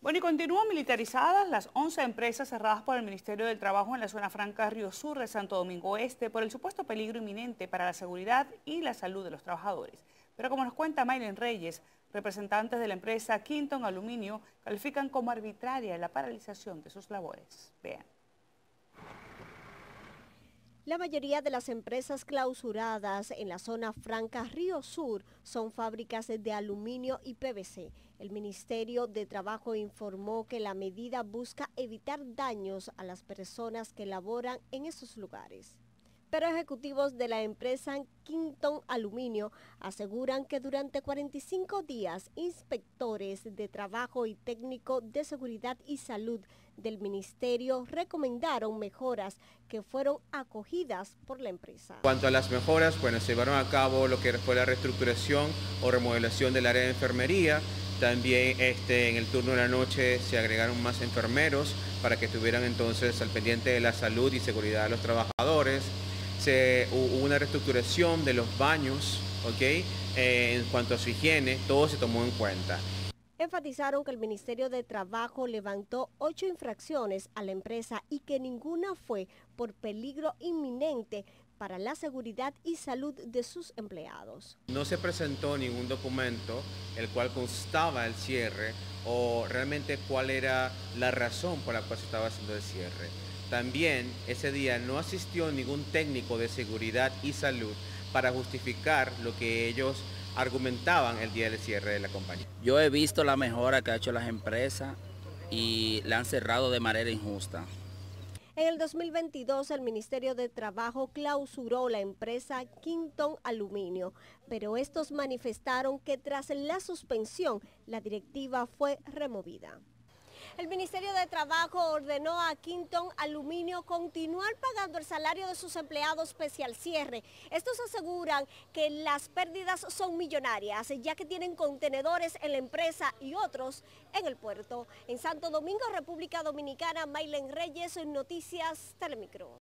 Bueno, y continúan militarizadas las 11 empresas cerradas por el Ministerio del Trabajo en la zona franca Río Sur de Santo Domingo Este por el supuesto peligro inminente para la seguridad y la salud de los trabajadores. Pero como nos cuenta Maylen Reyes, representantes de la empresa Quinton Aluminio califican como arbitraria la paralización de sus labores. Vean. La mayoría de las empresas clausuradas en la zona franca Río Sur son fábricas de aluminio y PVC. El Ministerio de Trabajo informó que la medida busca evitar daños a las personas que laboran en esos lugares. Pero ejecutivos de la empresa Quinton Aluminio aseguran que durante 45 días, inspectores de trabajo y técnicos de seguridad y salud del ministerio recomendaron mejoras que fueron acogidas por la empresa. En cuanto a las mejoras, bueno, se llevaron a cabo lo que fue la reestructuración o remodelación del área de enfermería. También en el turno de la noche se agregaron más enfermeros para que estuvieran entonces al pendiente de la salud y seguridad de los trabajadores. Hubo una reestructuración de los baños, ¿ok? En cuanto a su higiene, todo se tomó en cuenta. Enfatizaron que el Ministerio de Trabajo levantó 8 infracciones a la empresa y que ninguna fue por peligro inminente para la seguridad y salud de sus empleados. No se presentó ningún documento el cual constaba el cierre o realmente cuál era la razón por la cual se estaba haciendo el cierre. También ese día no asistió ningún técnico de seguridad y salud para justificar lo que ellos argumentaban el día del cierre de la compañía. Yo he visto la mejora que ha hecho las empresas y la han cerrado de manera injusta. En el 2022, el Ministerio de Trabajo clausuró la empresa Quinton Aluminio, pero estos manifestaron que tras la suspensión, la directiva fue removida. El Ministerio de Trabajo ordenó a Quinton Aluminio continuar pagando el salario de sus empleados pese al cierre. Estos aseguran que las pérdidas son millonarias, ya que tienen contenedores en la empresa y otros en el puerto. En Santo Domingo, República Dominicana, Maylen Reyes, Noticias Telemicro.